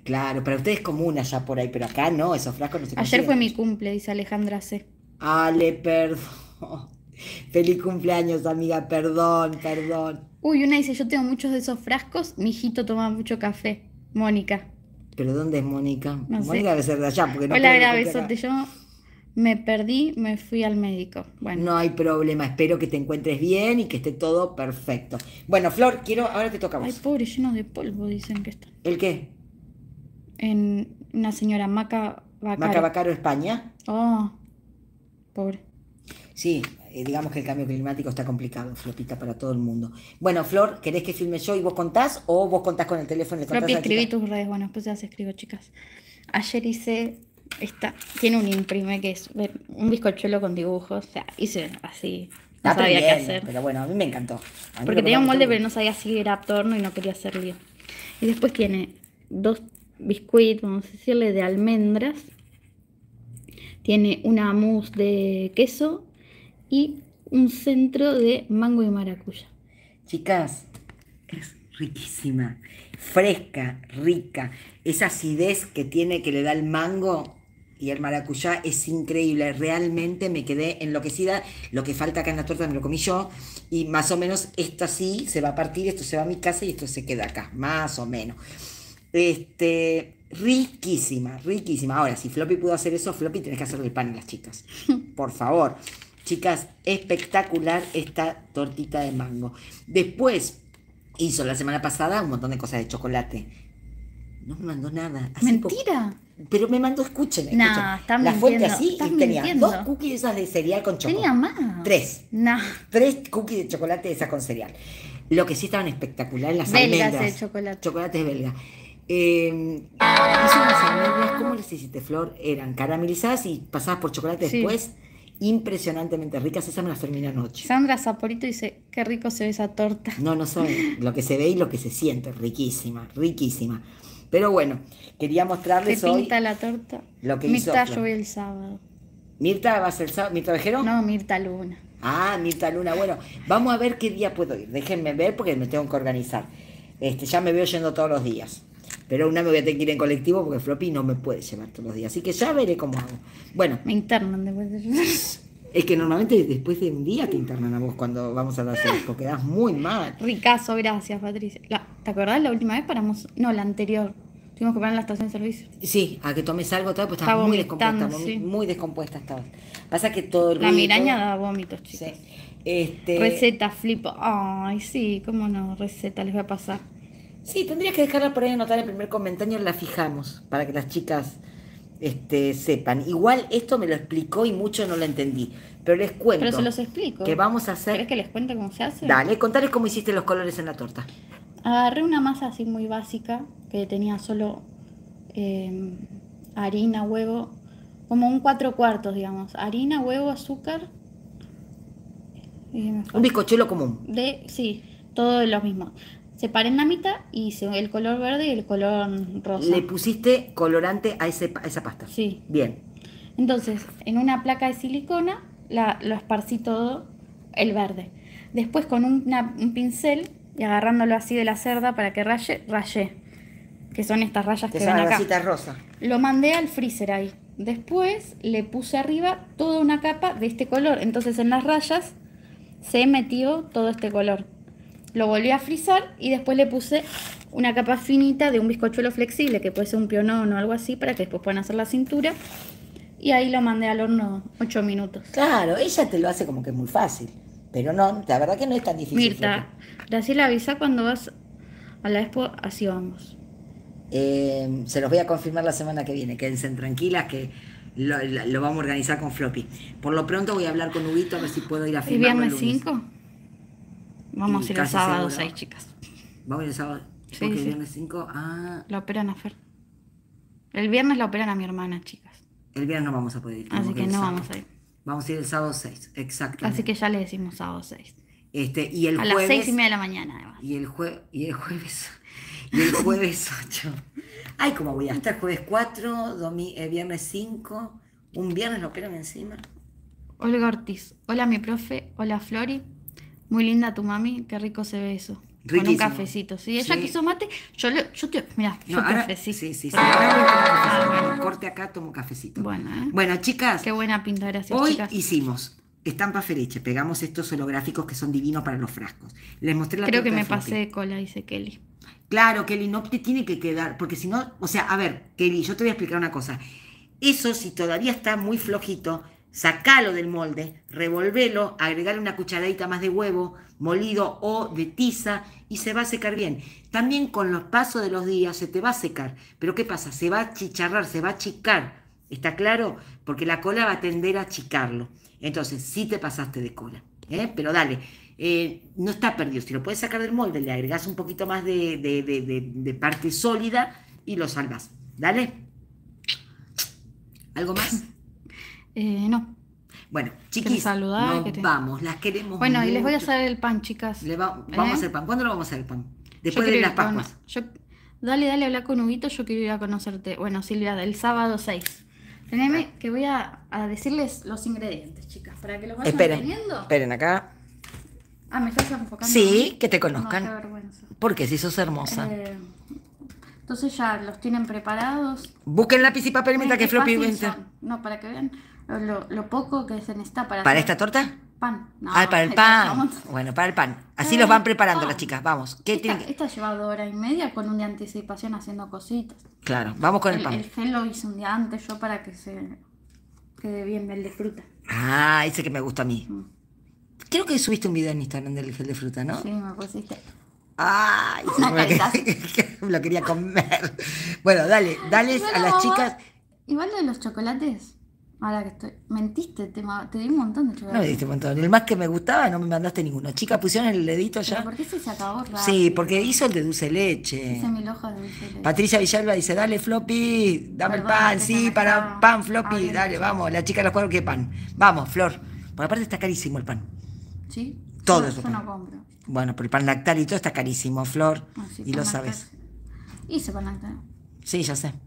Claro, para ustedes es común allá por ahí, pero acá no, esos frascos no se Ayer fue consiguen. mi cumple, dice Alejandra C. Ale, perdón. Feliz cumpleaños, amiga, perdón, perdón. Uy, una dice, yo tengo muchos de esos frascos, mi hijito toma mucho café. Mónica, ¿Pero dónde es Mónica? no Mónica sé. debe ser de allá, porque no Hola, creo que cumple acá. Grabesote, yo me perdí, me fui al médico. Bueno, No hay problema, espero que te encuentres bien y que esté todo perfecto. Bueno, Flor, ahora te toca a ay, vos. pobre, llenos de polvo, dicen que están. ¿El qué? En una señora Maca Maca Bacaro. Bacaro, España. Oh, pobre. Sí, digamos que el cambio climático está complicado, Flopita, para todo el mundo. Bueno, Flor, ¿querés que filme yo y vos contás o vos contás con el teléfono y le contás Floppy, a la escribí chica? tus redes. Bueno, después ya las escribo, chicas. Ayer hice tiene un imprime que es un bizcochuelo con dibujos. O sea, hice así. No Está sabía qué aprendiendo, hacer. pero bueno, a mí me encantó. A mí Porque lo que tenía más un me molde, gustó- pero no sabía si era torno y no quería hacer lío. Y después tiene 2 biscuits, vamos a decirle, de almendras. Tiene una mousse de queso y un centro de mango y maracuyá. Chicas, es riquísima, fresca, rica. Esa acidez que tiene, que le da el mango y el maracuyá es increíble. Realmente me quedé enloquecida. Lo que falta acá en la torta me lo comí yo. Y más o menos esto sí se va a partir, esto se va a mi casa y esto se queda acá, más o menos. Riquísima, riquísima. Ahora, si Floppy pudo hacer eso, Floppy tenés que hacerle el pan a las chicas. Por favor. Chicas, espectacular esta tortita de mango. Después hizo la semana pasada un montón de cosas de chocolate. No me mandó nada. ¿Mentira? Pero me mandó, escuchen, Nah, estás la fuente mintiendo, así estás y tenía mintiendo. 2 cookies de esas de cereal con chocolate. Tenía más. 3. Nah. 3 cookies de chocolate de esas con cereal. Lo que sí estaban espectaculares, las Belgas almendras. de chocolate. Chocolates belga. Hice unas almendras, ¿cómo les hiciste, Flor? Eran caramelizadas y pasadas por chocolate Sí. después. Impresionantemente ricas, esas me las terminé anoche. Sandra Saporito dice, qué rico se ve esa torta. No saben lo que se ve y lo que se siente. Riquísima, riquísima. Pero bueno, quería ¿Qué mostrarles hoy pinta la torta? lo que hizo Mirta, Flor. yo voy el sábado. ¿Mirta va a ser el sábado? ¿Mirta Vejero? No, Mirta Luna. Ah, Mirta Luna. Bueno, vamos a ver qué día puedo ir. Déjenme ver porque me tengo que organizar. Ya me veo yendo todos los días. Pero una me voy a tener que ir en colectivo porque Floppy no me puede llevar todos los días. Así que ya veré cómo hago. Bueno, Me internan después de... es que normalmente después de un día te internan a vos cuando vamos a la serie, porque quedás muy mal. Ricazo, gracias, Patricia. ¿Te acordás la última vez paramos? No, la anterior. Tuvimos que parar en la estación de servicio. Sí, a que tomes algo, todo, pues Está estás muy vomitando, descompuesta, sí. muy descompuesta estabas. Pasa que todo el La ruido, miraña da vómitos, sí. chicos. Receta. Receta, flipo. Ay, sí, cómo no, receta, les voy a pasar. Sí, tendrías que dejarla por ahí anotar el primer comentario, la fijamos, para que las chicas sepan. Igual esto me lo explicó y mucho no lo entendí, pero les cuento. Pero se los explico. Que vamos a hacer... ¿Querés que les cuente cómo se hace? Dale, contales cómo hiciste los colores en la torta. Agarré una masa así muy básica, que tenía solo harina, huevo, como un 4/4, digamos. Harina, huevo, azúcar. Y me falta. Un bizcochuelo común. Sí, todo de lo mismo. Separé en la mitad y hice el color verde y el color rosa. Le pusiste colorante a esa pasta. Sí. Bien. Entonces, en una placa de silicona lo esparcí todo el verde. Después con un pincel y agarrándolo así de la cerda para que rayé. Que son estas rayas que Que ven son acá. rasitas rosa. Lo mandé al freezer ahí. Después le puse arriba toda una capa de este color. Entonces en las rayas se metió todo este color. Lo volví a frizar y después le puse una capa finita de un bizcochuelo flexible, que puede ser un pionón o algo así, para que después puedan hacer la cintura. Y ahí lo mandé al horno 8 minutos. Claro, ella te lo hace como que es muy fácil. Pero no, la verdad que no es tan difícil. Mirta, Graciela, avisa cuando vas a la expo, así vamos. Se los voy a confirmar la semana que viene. Quédense tranquilas que lo vamos a organizar con Floppy. Por lo pronto voy a hablar con Huguito a ver si puedo ir a ¿El filmarlo el viernes lunes. 5? Vamos Y a ir el casi sábado seguro. 6, chicas. Vamos a ir el sábado. Sí, Porque el sí. viernes 5. La operan a Fer. El viernes la operan a mi hermana, chicas. El viernes no vamos a poder ir. tenemos Así que ir el no sábado. vamos a ir. Vamos a ir el sábado 6, exactamente. Así que ya le decimos sábado 6. Y el A jueves. las 6:30 de la mañana, además. Y el jueves. Y el jueves 8. Ay, ¿cómo voy a estar? Jueves 4, viernes 5. Un viernes lo operan encima. Olga Ortiz. Hola, mi profe. Hola, Flori. Muy linda tu mami. Qué rico se ve eso. Con un Riquísimo. cafecito. Si ella Sí. quiso mate, mirá, No, yo te ahora, ofrecí. sí. Ahora voy a tomar cafecito. Corte acá, tomo cafecito. Bueno, Bueno, chicas, qué buena pinta, gracias, hoy chicas. hicimos estampa Feriche. Pegamos estos holográficos que son divinos para los frascos. Les mostré la Creo que torta de me floppy. pasé de cola, dice Kelly. Claro, Kelly, no te tiene que quedar, porque si no, o sea, a ver, Kelly, yo te voy a explicar una cosa. Eso, si todavía está muy flojito, sacalo del molde, revolvelo, agregale una cucharadita más de huevo molido o de tiza y se va a secar bien. También con los pasos de los días se te va a secar. Pero ¿qué pasa? Se va a chicharrar, se va a achicar. ¿Está claro? Porque la cola va a tender a achicarlo. Entonces, sí te pasaste de cola. Pero dale. No está perdido. Si lo puedes sacar del molde, le agregás un poquito más de parte sólida y lo salvas. Dale. ¿Algo más? No. Bueno, ¿Querés chiquis, saludar? nos vamos. Las queremos Bueno, y les voy a mucho. hacer el pan, chicas. Vamos a hacer pan. ¿Cuándo lo vamos a hacer el pan? Después Yo de quiero las ir con- Pascuas. Dale, habla con Huguito, yo quiero ir a conocerte. Bueno, Silvia, del sábado 6. Teneme que voy a decirles los ingredientes, chicas, para que los vayan teniendo. Esperen acá. Ah, ¿me estás enfocando? Sí, que te No, conozcan. qué vergüenza. Porque si sos hermosa. Entonces ya los tienen preparados. Busquen lápiz y papel mientras que Qué Floppy fácil entra. son. No, para que vean lo poco que se necesita para ¿Para hacer esta torta? pan. No, Para el esta pan. llevamos- Bueno, para el pan. Así los van preparando pan. las chicas. Vamos. ¿Qué tienen que- Esta lleva 2 horas y media con un día de anticipación haciendo cositas. Claro, vamos con el pan. El gel lo hice un día antes yo para que se quede bien el de fruta. Ah, ese que me gusta a mí. Creo que subiste un video en Instagram del gel de fruta, ¿no? Sí, me pusiste. Ay, Una me lo quería comer. Bueno, dales a las chicas. Igual de los chocolates. Ahora que estoy. Mentiste, te di un montón de No me chocolates. diste un montón. El más que me gustaba no me mandaste ninguno. Chicas, pusieron el dedito ¿Pero ya. por qué se acabó rápido? Sí, porque hizo el de dulce leche. Hice mil hojas de dulce de leche. Patricia Villalba dice, dale Floppy, dame Perdón, el pan, que se sí, me para estaba pan Floppy, abriendo. dale, vamos, la chica de los cuadros, ¿qué pan? Vamos, Flor, porque aparte está carísimo el pan. ¿Sí? Todo Yo eso. no compro. Bueno, pero el pan lactal y todo está carísimo, Flor, Así y lo pan sabes. lactal. Hice pan lactal. Sí, ya sé.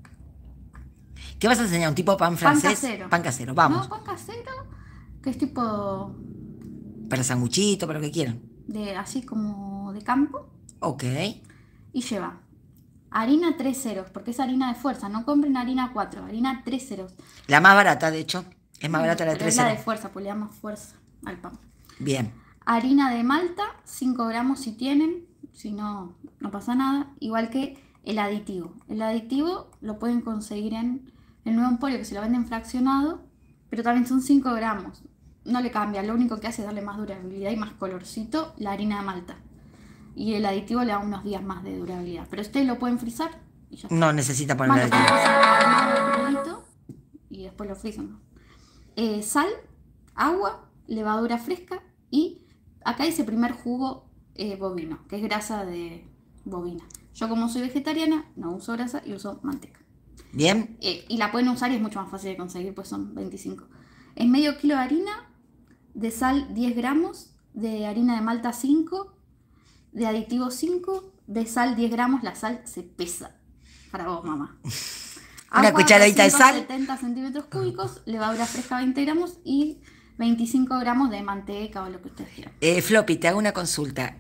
¿Qué vas a enseñar? ¿Un tipo de pan Pan francés? casero. Pan casero, vamos. No, pan casero, que es tipo Para sanguchito, para lo que quieran. de así como de campo. Ok. Y lleva harina 3 ceros, porque es harina de fuerza. No compren harina 4, harina 3 ceros. La más barata, de hecho. Es más barata la de Pero 3 es la de ceros. fuerza, pues le da más fuerza al pan. Bien. Harina de malta, 5 gramos si tienen, si no, no pasa nada. Igual que el aditivo. El aditivo lo pueden conseguir en el Nuevo Emporio, que se lo venden fraccionado, pero también son 5 gramos. No le cambia, lo único que hace es darle más durabilidad y más colorcito la harina de malta. Y el aditivo le da unos días más de durabilidad. Pero ustedes lo pueden frizar y ya está. No necesita Más ponerle lo pueden aditivo. frizar crudito y después lo frizan. Sal, agua, levadura fresca y acá dice primer jugo bovino, que es grasa de bovina. Yo como soy vegetariana no uso grasa y uso manteca. Bien. Y la pueden usar y es mucho más fácil de conseguir, pues son 25. Es medio kilo de harina, de sal 10 gramos, de harina de malta 5, de aditivo 5, de sal 10 gramos, la sal se pesa. Para vos, mamá. Una cucharadita de sal. 70 centímetros cúbicos, levadura fresca 20 gramos y 25 gramos de manteca o lo que ustedes quieran. Floppy, te hago una consulta.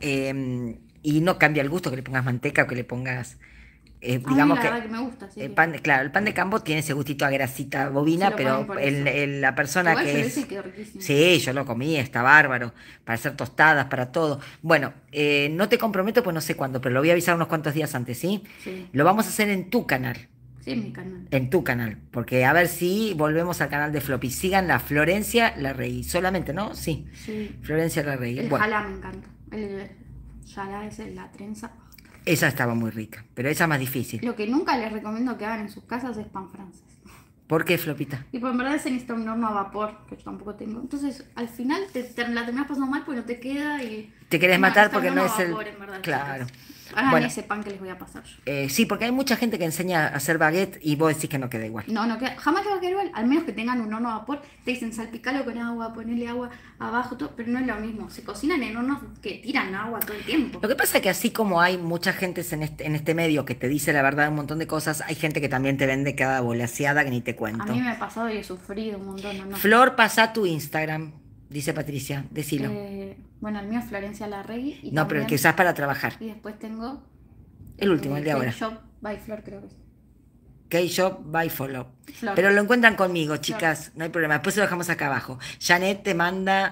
Y no cambia el gusto que le pongas manteca o que le pongas, A mí digamos la que verdad que me gusta. Así el que- pan, claro, el pan de campo tiene ese gustito a grasita bovina, Se lo pero ponen por eso. la persona Igual yo que lo es... hice y quedó riquísimo. Sí, yo lo comí, está bárbaro, para hacer tostadas, para todo. Bueno, no te comprometo, pues no sé cuándo, pero lo voy a avisar unos cuantos días antes, ¿sí? Sí, Lo vamos a hacer en tu canal. sí, en mi canal. En tu canal, porque a ver si volvemos al canal de Floppy. Sigan la Florencia la Rey, solamente, ¿no? Sí, Sí. Florencia la Rey. El Bueno, jalá me encanta. El jalá es la trenza. esa estaba muy rica, pero esa más difícil. Lo que nunca les recomiendo que hagan en sus casas es pan francés. ¿Por qué, Flopita? Y pues en verdad se necesita un horno a vapor, que yo tampoco tengo. Entonces, al final la terminas pasando mal porque no te queda y... Te querés No, matar necesita porque un no horno es a el... vapor, en verdad, Claro. chicas. Hagan Bueno. ese pan que les voy a pasar yo. Sí, porque hay mucha gente que enseña a hacer baguette y vos decís que no queda igual. No, jamás le va a quedar igual, al menos que tengan un horno a vapor. Te dicen salpicalo con agua, ponerle agua abajo, todo, pero no es lo mismo. Se cocinan en hornos que tiran agua todo el tiempo. Lo que pasa es que así como hay mucha gente en este medio que te dice la verdad de un montón de cosas, hay gente que también te vende cada volaseada que ni te A cuento. mí me ha pasado y he sufrido un montón, ¿no? Flor, pasa tu Instagram. Dice Patricia, decilo. Bueno, el mío es Florencia Larregui. Y no, pero el que usás para trabajar. Y después tengo... El último, el de ahora. K-Shop by Flor, creo que es. K-Shop by Follow. Flor. Pero lo encuentran conmigo, chicas, Flor. No hay problema. Después se lo dejamos acá abajo. Janet te manda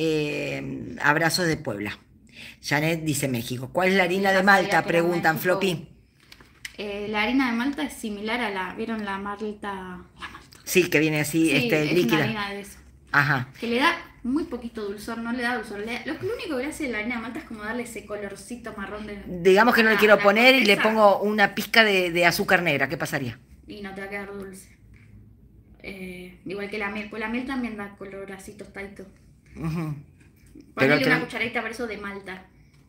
abrazos de Puebla. Janet dice México. ¿Cuál es la harina de Malta? Preguntan, Floppy. La harina de Malta es similar a la... ¿Vieron la malta? Sí, que viene así, sí, es líquida. Una harina de eso. Ajá. Que le da muy poquito dulzor, no le da dulzor. Lo único que le hace la harina de Malta es como darle ese colorcito marrón de... Digamos que no le quiero poner y le pongo una pizca de azúcar negra, ¿qué pasaría? Y no te va a quedar dulce. Igual que la miel, pues la miel también da color así tostadito. Ponle una cucharadita para eso de malta.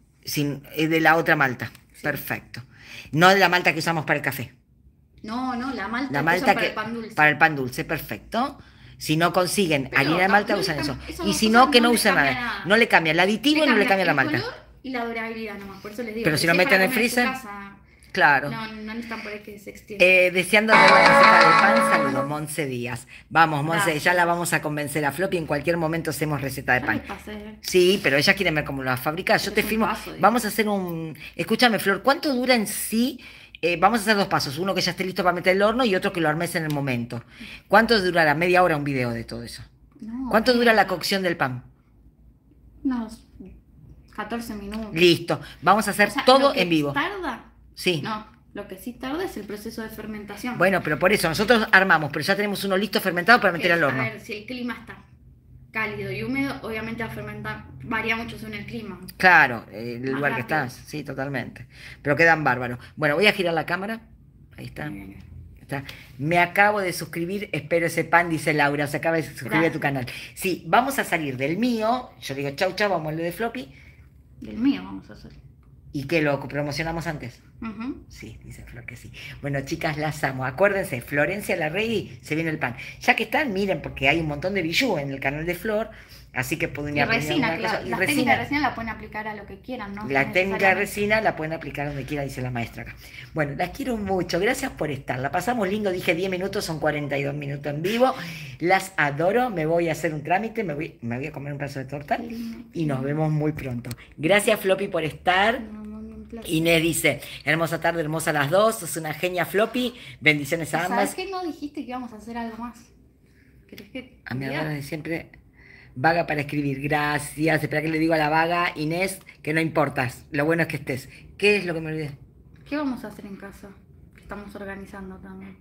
De la otra malta, sí. Perfecto. No de la malta que usamos para el café. No, la malta para el pan dulce. Para el pan dulce, perfecto. Si no consiguen harina de malta, usan eso. Y si no, que no usen nada. No le cambia el aditivo y no le cambia la malta. Y la durabilidad nomás, por eso les digo. Pero si lo meten en el freezer, claro. No necesitan por ahí que se extienda. Deseando ver la receta de pan, saludos, Monse Díaz. Vamos, Monse, ya la vamos a convencer a Floppy, en cualquier momento hacemos receta de pan. Sí, pero ellas quieren ver cómo lo fabrica. Yo te firmo. Vamos a hacer un... Escúchame, Flor, ¿cuánto dura en sí? Vamos a hacer 2 pasos, uno que ya esté listo para meter el horno y otro que lo armes en el momento. ¿Cuánto durará? Media hora un video de todo eso. No, ¿cuánto dura la cocción del pan? Unos 14 minutos. Listo, vamos a hacer todo en vivo. ¿Tarda? Sí. No, lo que sí tarda es el proceso de fermentación. Bueno, pero por eso, nosotros armamos, pero ya tenemos uno listo fermentado para meter al horno. A ver, si el clima está cálido y húmedo, obviamente va a fermentar, varía mucho según el clima. Claro, el lugar que estás, sí, totalmente. Pero quedan bárbaros. Bueno, voy a girar la cámara. Ahí está. Está. Me acabo de suscribir, espero ese pan, dice Laura, se acaba de suscribir a tu canal. Sí, vamos a salir del mío, yo digo chau, vamos a lo de Floppy. Del mío vamos a salir. ¿Y qué lo promocionamos antes? Sí, dice Flor que sí. Bueno, chicas, las amo. Acuérdense, Florencia Larregui, se viene el pan. Ya que están, miren, porque hay un montón de bijú en el canal de Flor, así que pueden ir a resina, claro. La técnica de resina la pueden aplicar a lo que quieran, ¿no? La técnica de resina la pueden aplicar donde quiera, dice la maestra acá. Bueno, las quiero mucho. Gracias por estar. La pasamos lindo. Dije 10 minutos, son 42 minutos en vivo. Las adoro. Me voy a hacer un trámite, me voy a comer un pedazo de torta y nos vemos muy pronto. Gracias, Floppy, por estar. Inés dice, hermosa tarde, hermosa las dos, sos una genia, Floppy, bendiciones a ambas. ¿Sabes qué? No dijiste que íbamos a hacer algo más. ¿Querés que a mi hermana de siempre, vaga para escribir, gracias. Espera que le digo a la vaga, Inés, que no importas, lo bueno es que estés. ¿Qué es lo que me olvidé? ¿Qué vamos a hacer en casa? Que estamos organizando también.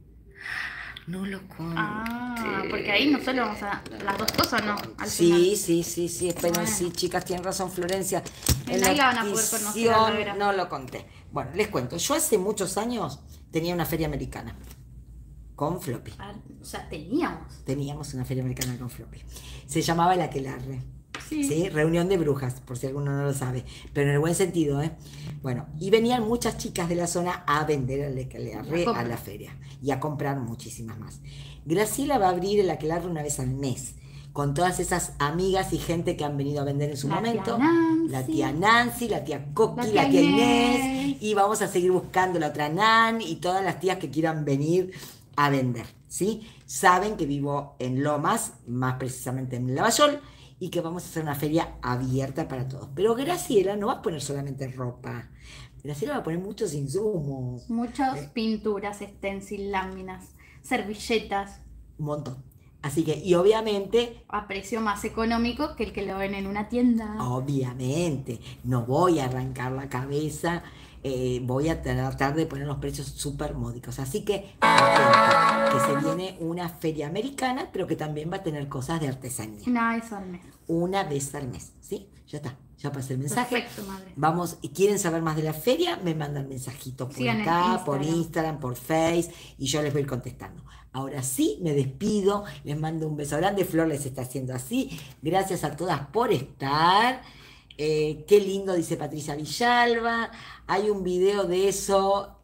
No lo conté. Porque ahí no solo vamos a... Las dos cosas, ¿no? Sí, esperen, sí, chicas, tienen razón, Florencia. En ahí la van a poder conocer. No lo conté. Bueno, les cuento. Yo hace muchos años tenía una feria americana con Floppy. O sea, teníamos una feria americana con Floppy. Se llamaba el Aquelarre. Sí. Reunión de brujas, por si alguno no lo sabe, pero en el buen sentido, ¿eh? Bueno, y venían muchas chicas de la zona a vender el aquelarre a la feria y a comprar muchísimas más. Graciela va a abrir el aquelarre una vez al mes, con todas esas amigas y gente que han venido a vender en su momento. La tía Nancy, la tía Coqui, la tía Inés, y vamos a seguir buscando la otra Nan y todas las tías que quieran venir a vender, ¿sí? Saben que vivo en Lomas, más precisamente en Lavallol, y que vamos a hacer una feria abierta para todos. Pero Graciela no va a poner solamente ropa. Graciela va a poner muchos insumos. Muchas pinturas, stencil, láminas, servilletas. Un montón. Así que, y obviamente... a precio más económico que el que lo ven en una tienda. Obviamente. No voy a arrancar la cabeza. Voy a tratar de poner los precios súper módicos. Así que, que se viene una feria americana, pero que también va a tener cosas de artesanía. Una vez al mes. Una vez al mes, ¿sí? Ya está, ya pasé el mensaje. Perfecto, madre. Vamos, y quieren saber más de la feria, me mandan mensajitos por acá, por Instagram, por Face, y yo les voy a ir contestando. Ahora sí, me despido, les mando un beso grande. Flor les está haciendo así. Gracias a todas por estar. Qué lindo, dice Patricia Villalba. ¿Hay un video de eso,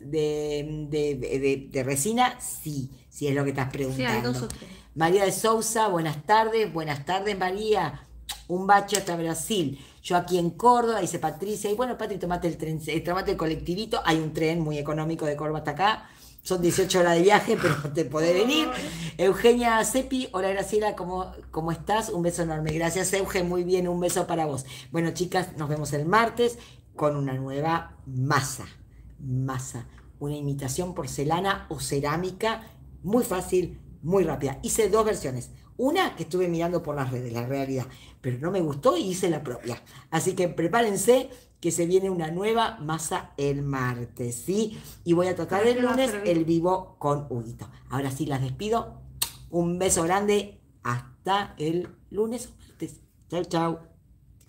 de resina? Sí, es lo que estás preguntando. Sí, hay 2 o 3. María de Sousa, buenas tardes María. Un bache hasta Brasil. Yo aquí en Córdoba, dice Patricia. Y bueno, Patri, tomate el colectivito. Hay un tren muy económico de Córdoba hasta acá. Son 18 horas de viaje, pero te podés venir. Eugenia Cepi, hola Graciela, ¿cómo estás? Un beso enorme. Gracias, Euge, muy bien, un beso para vos. Bueno, chicas, nos vemos el martes con una nueva masa. Una imitación porcelana o cerámica, muy fácil, muy rápida. Hice 2 versiones. Una que estuve mirando por las redes, la realidad, pero no me gustó y hice la propia. Así que prepárense que se viene una nueva masa el martes, ¿sí? Y voy a tratar el lunes el vivo con Huguito. Ahora sí, las despido. Un beso grande. Hasta el lunes o martes. Chau, chau.